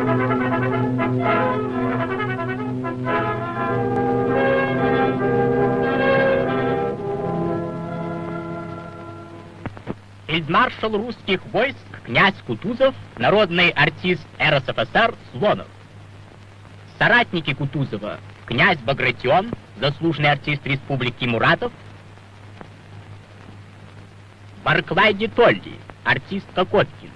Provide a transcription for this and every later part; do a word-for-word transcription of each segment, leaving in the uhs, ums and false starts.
Фельдмаршал русских войск князь Кутузов, народный артист эр эс эф эс эр Слонов. Соратники Кутузова: князь Багратион, заслуженный артист республики Муратов, Барклай де Толли, артист Кокоткин,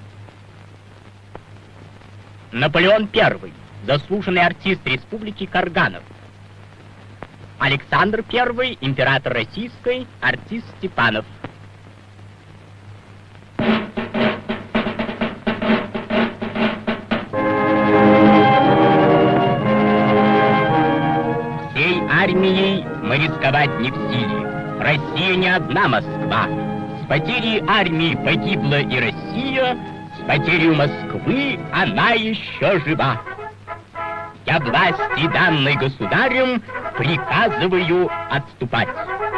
Наполеон Первый, заслуженный артист республики Карганов, Александр Первый, император российской, артист Степанов. Всей армией мы рисковать не в силе. Россия не одна Москва. С потерей армии погибла и Россия, с потерей Москвы она еще жива. Я власти, данной государем, приказываю отступать.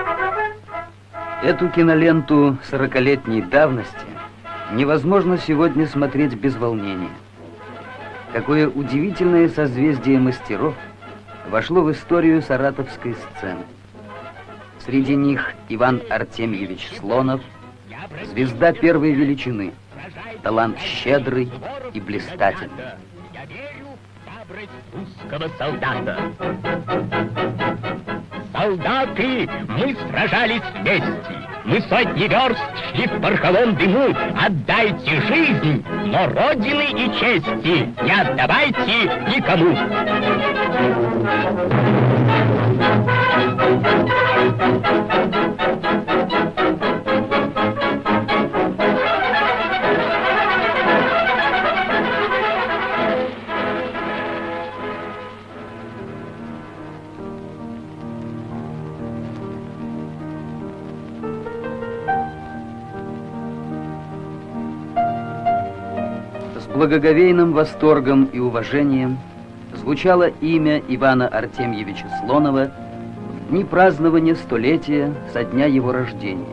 Эту киноленту сорокалетней давности невозможно сегодня смотреть без волнения. Какое удивительное созвездие мастеров вошло в историю саратовской сцены. Среди них Иван Артемьевич Слонов, звезда первой величины, талант щедрый и блистательный. Я верю в храбрость русского солдата. Солдаты, мы сражались вместе, мы сотни верст шли в пороховом дыму. Отдайте жизнь, но Родины и чести не отдавайте никому. С благоговейным восторгом и уважением звучало имя Ивана Артемьевича Слонова в дни празднования столетия со дня его рождения.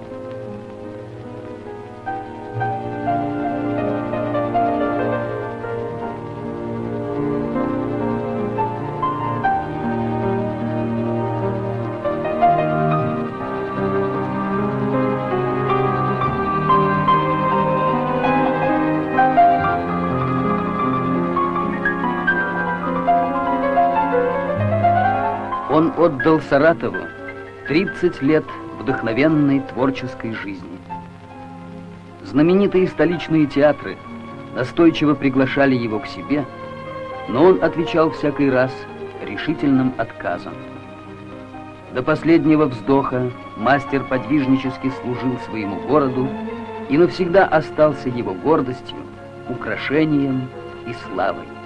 Он отдал Саратову тридцать лет вдохновенной творческой жизни. Знаменитые столичные театры настойчиво приглашали его к себе, но он отвечал всякий раз решительным отказом. До последнего вздоха мастер подвижнически служил своему городу и навсегда остался его гордостью, украшением и славой.